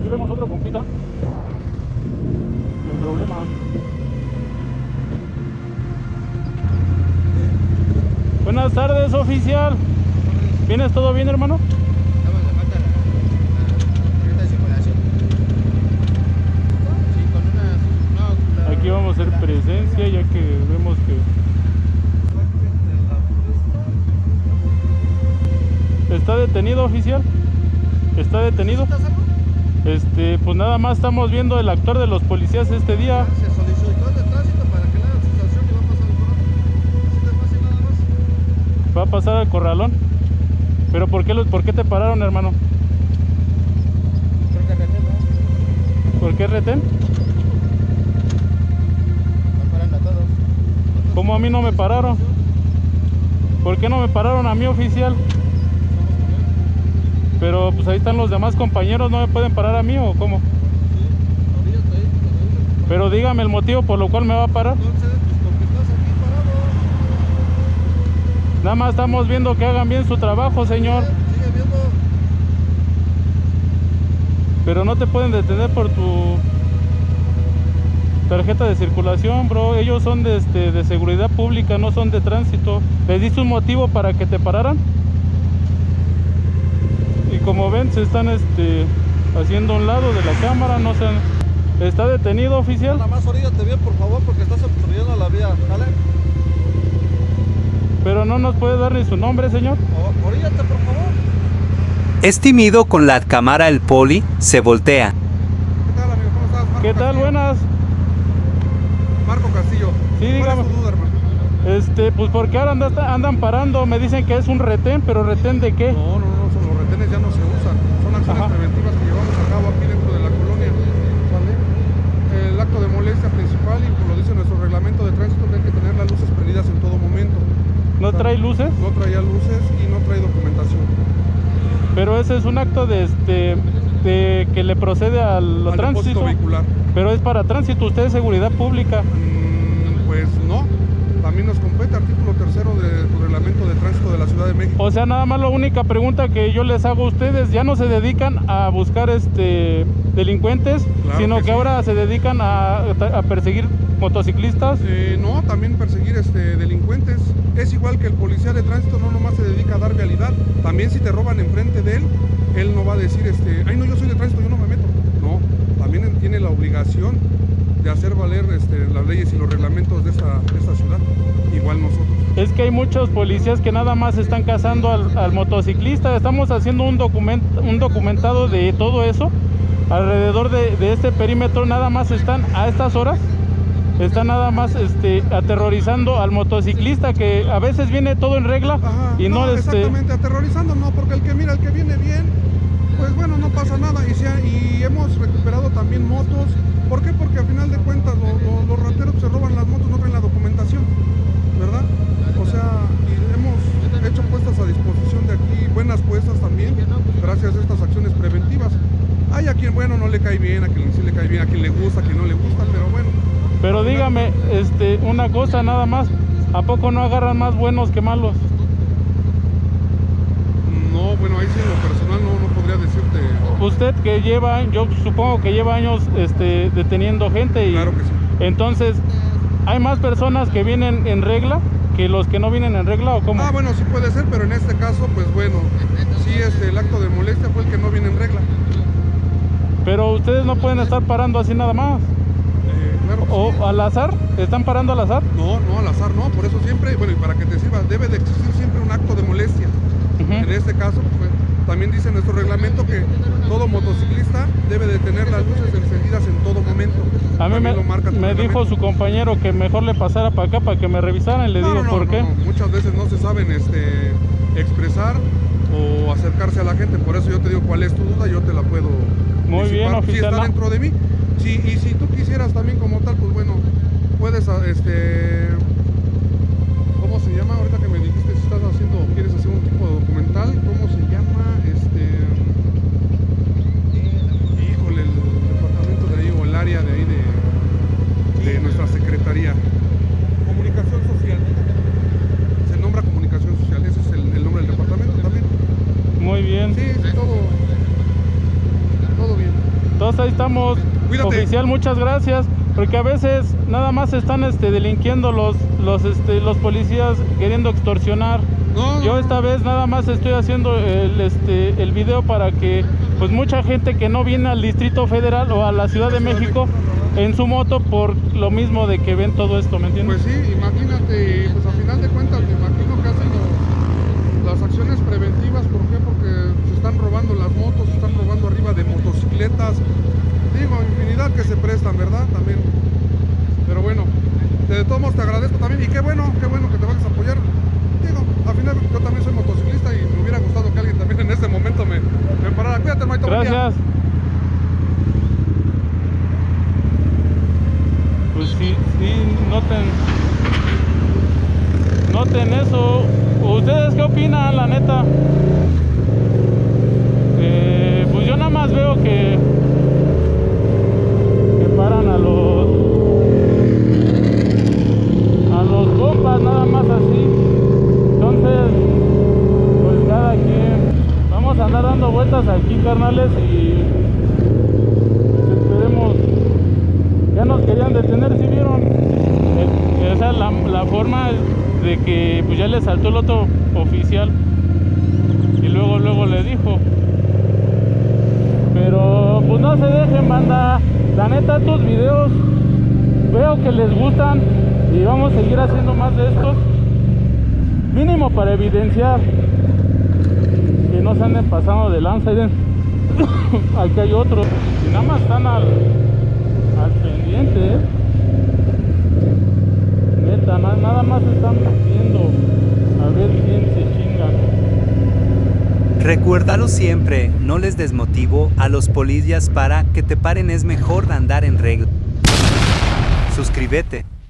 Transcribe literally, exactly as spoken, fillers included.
aquí vemos otro compita. El problema. Buenas tardes, oficial. ¿Vienes todo bien, hermano? Aquí vamos a hacer presencia, ya que vemos que está detenido, oficial. Está detenido. Este, pues nada más estamos viendo el actuar de los policías este día. Se solicitó el de tránsito para que le hagan citación y va a pasar el corralón. Así de fácil nada más. Va a pasar al corralón. Pero ¿por qué los, por qué te pararon, hermano? Creo que retén, ¿no? ¿Por qué retén? Están parando a todos. ¿Cómo a mí no me pararon? ¿Por qué no me pararon a mí, oficial? Pero pues ahí están los demás compañeros, ¿no me pueden parar a mí o cómo? Sí, ahorita está ahí. Pero dígame el motivo por lo cual me va a parar. Entonces, pues porque estás aquí parado. Nada más estamos viendo que hagan bien su trabajo, señor. Sigue viendo. Pero no te pueden detener por tu tarjeta de circulación, bro. Ellos son de, este, de seguridad pública, no son de tránsito. ¿Les diste un motivo para que te pararan? Y como ven, se están este, haciendo a un lado de la cámara. No se han... ¿Está detenido, oficial? Nada más oríllate bien, por favor, porque estás obstruyendo la vía, ¿vale? Pero no nos puede dar ni su nombre, señor. O- Oríllate, por favor. Es tímido con la cámara el poli, se voltea. ¿Qué tal, amigo? ¿Cómo estás? Marco ¿Qué tal? Castillo. Buenas. Marco Castillo. Sí, ¿Cuál dígame. es tu duda, hermano? Este, pues porque ahora andan, andan parando. Me dicen que es un retén, pero ¿retén de qué? No, no, no, son- los retenes ya no se usan. Son acciones Ajá. preventivas que llevamos a cabo aquí dentro de la colonia. ¿Sale? El acto de molestia principal, y como lo dice nuestro reglamento de tránsito, que hay que tener las luces prendidas en todo momento. ¿No trae luces? No traía luces y no trae documentación. Pero ese es un acto de este de que le procede al, Al tránsito. depósito vehicular. Pero es para tránsito, usted es seguridad pública. Mm, pues no. También nos compete artículo tercero del reglamento de tránsito de la Ciudad de México. O sea, nada más la única pregunta que yo les hago a ustedes, ya no se dedican a buscar este delincuentes, Claro sino que que, sí. ahora se dedican a, a perseguir motociclistas. Eh, no, también perseguir este, delincuentes. Es igual que el policía de tránsito, no nomás se dedica a dar vialidad. También si te roban enfrente de él, él no va a decir, este, ay no, yo soy de tránsito, yo no me meto. No, también él tiene la obligación de hacer valer este, las leyes y los reglamentos de esta, de esta ciudad. Igual nosotros. Es que hay muchos policías que nada más están cazando al, al motociclista. Estamos haciendo un, document, un documentado de todo eso. Alrededor de, de este perímetro nada más están a estas horas. Están nada más este, aterrorizando al motociclista, que a veces viene todo en regla. Ajá, y no, no, este, exactamente, aterrorizando no, porque el que mira, el que viene bien, pues bueno, no pasa nada. Y, se ha- y hemos recuperado también motos. ¿Por qué? Porque al final de cuentas lo- lo- los rateros que se roban las motos no traen la documentación, ¿verdad? O sea, y hemos hecho puestas a disposición de aquí, buenas puestas también, gracias a estas acciones preventivas. Hay a quien, bueno, no le cae bien, a quien sí le cae bien, a quien le gusta, a quien no le gusta, pero bueno. pero dígame, este, una cosa nada más, ¿a poco no agarran más buenos que malos? No, bueno, ahí sí en lo personal no, no podría decirte. Usted que lleva, yo supongo que lleva años este, deteniendo gente y Claro que sí. entonces, ¿hay más personas que vienen en regla que los que no vienen en regla o cómo? Ah, bueno, sí puede ser, pero en este caso, pues bueno, sí, este, el acto de molestia fue el que no viene en regla. Pero ustedes no pueden estar parando así nada más. Eh, claro que ¿O sí. al azar? ¿Están parando al azar? No, no, al azar no, por eso siempre, bueno, y para que te sirva, debe de existir siempre un acto de molestia. Ujú. En este caso, pues, también dice nuestro reglamento que todo motociclista debe de tener las luces encendidas en todo momento. A mí También me, lo marca tu me dijo reglamento. su compañero que mejor le pasara para acá para que me revisaran. Le No, digo, no, no, ¿por no, qué? no, muchas veces no se saben este, expresar o acercarse a la gente, por eso yo te digo cuál es tu duda, yo te la puedo Muy bien, disipar. oficial. Si está dentro de mí, sí, y si tú quisieras también como tal, pues bueno, puedes, ah, este, ¿cómo se llama? Ahorita que me dijiste si estás haciendo, quieres hacer un tipo de documental, ¿cómo se llama? Este, híjole, el departamento de ahí o el área de ahí de, de nuestra secretaría. Comunicación social. Se nombra comunicación social, ese es el, el nombre del departamento también. Muy bien. Sí, sí, todo, todo bien. Entonces ahí estamos. Cuídate. Oficial, muchas gracias, porque a veces nada más están este, delinquiendo los, los, este, los policías queriendo extorsionar. No, Yo no, esta no. vez nada más estoy haciendo el, este, el video para que pues mucha gente que no viene al Distrito Federal o a la Ciudad de México en su moto por lo mismo de que ven todo esto, ¿me entiendes? Pues sí, imagínate, pues a final de cuentas me imagino que hacen lo- las acciones preventivas. ¿Por qué? Porque se están robando las motos, se están robando arriba de motocicletas. Digo, infinidad que se prestan, ¿verdad? También. Pero bueno, de todos modos te agradezco también. Y qué bueno, qué bueno que te vayas a apoyar. Digo, al final yo también soy motociclista y me hubiera gustado que alguien también en este momento me, me parara. Cuídate, Maito. buen día. Gracias. Pues sí, sí, noten, noten eso. ¿Ustedes qué opinan, la neta? Eh, pues yo nada más veo que, que paran a los, a los compas, nada más así. Entonces, pues cada quien, vamos a andar dando vueltas aquí, carnales, y pues esperemos. Ya nos querían detener, ¿sí vieron? Eh, Esa es la, la forma de que pues ya le saltó el otro oficial y luego luego le dijo. Pero pues no se dejen, banda. La neta, estos videos veo que les gustan y vamos a seguir haciendo más de estos, mínimo para evidenciar que no se anden pasando de lanza. Miren, aquí hay otros y nada más están al al pendiente, ¿eh? Neta, na- nada más están viendo a ver quién se chinga. Recuérdalo siempre, no les desmotivo a los policías. Para que te paren es mejor andar en regla. Suscríbete.